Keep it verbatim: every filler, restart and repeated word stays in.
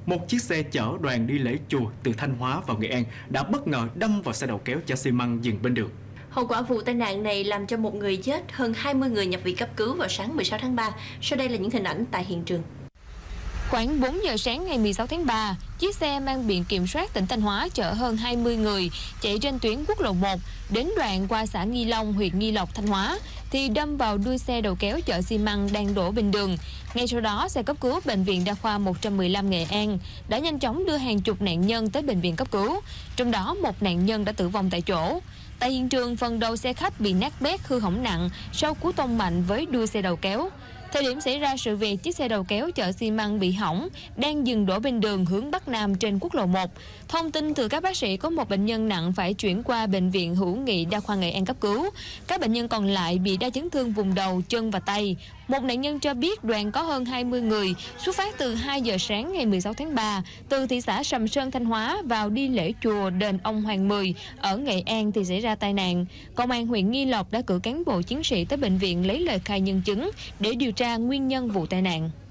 một chiếc xe chở đoàn đi lễ chùa từ Thanh Hóa vào Nghệ An đã bất ngờ đâm vào xe đầu kéo chở xi măng dừng bên đường. Hậu quả vụ tai nạn này làm cho một người chết, hơn hai mươi người nhập viện cấp cứu vào sáng mười sáu tháng ba. Sau đây là những hình ảnh tại hiện trường. Khoảng bốn giờ sáng ngày mười sáu tháng ba, chiếc xe mang biển kiểm soát tỉnh Thanh Hóa chở hơn hai mươi người chạy trên tuyến quốc lộ một đến đoạn qua xã Nghi Long, huyện Nghi Lộc, Thanh Hóa thì đâm vào đuôi xe đầu kéo chở xi măng đang đổ bên đường. Ngay sau đó, xe cấp cứu Bệnh viện Đa khoa một trăm mười lăm Nghệ An đã nhanh chóng đưa hàng chục nạn nhân tới bệnh viện cấp cứu, trong đó một nạn nhân đã tử vong tại chỗ. Tại hiện trường, phần đầu xe khách bị nát bét hư hỏng nặng sau cú tông mạnh với đuôi xe đầu kéo. Thời điểm xảy ra sự việc, chiếc xe đầu kéo chở xi măng bị hỏng, đang dừng đổ bên đường hướng Bắc Nam trên quốc lộ một. Thông tin từ các bác sĩ có một bệnh nhân nặng phải chuyển qua Bệnh viện Hữu nghị Đa khoa Nghệ An cấp cứu. Các bệnh nhân còn lại bị đa chấn thương vùng đầu, chân và tay. Một nạn nhân cho biết đoàn có hơn hai mươi người, xuất phát từ hai giờ sáng ngày mười sáu tháng ba, từ thị xã Sầm Sơn, Thanh Hóa vào đi lễ chùa đền ông Hoàng Mười ở Nghệ An thì xảy ra tai nạn. Công an huyện Nghi Lộc đã cử cán bộ chiến sĩ tới bệnh viện lấy lời khai nhân chứng để điều tra nguyên nhân vụ tai nạn.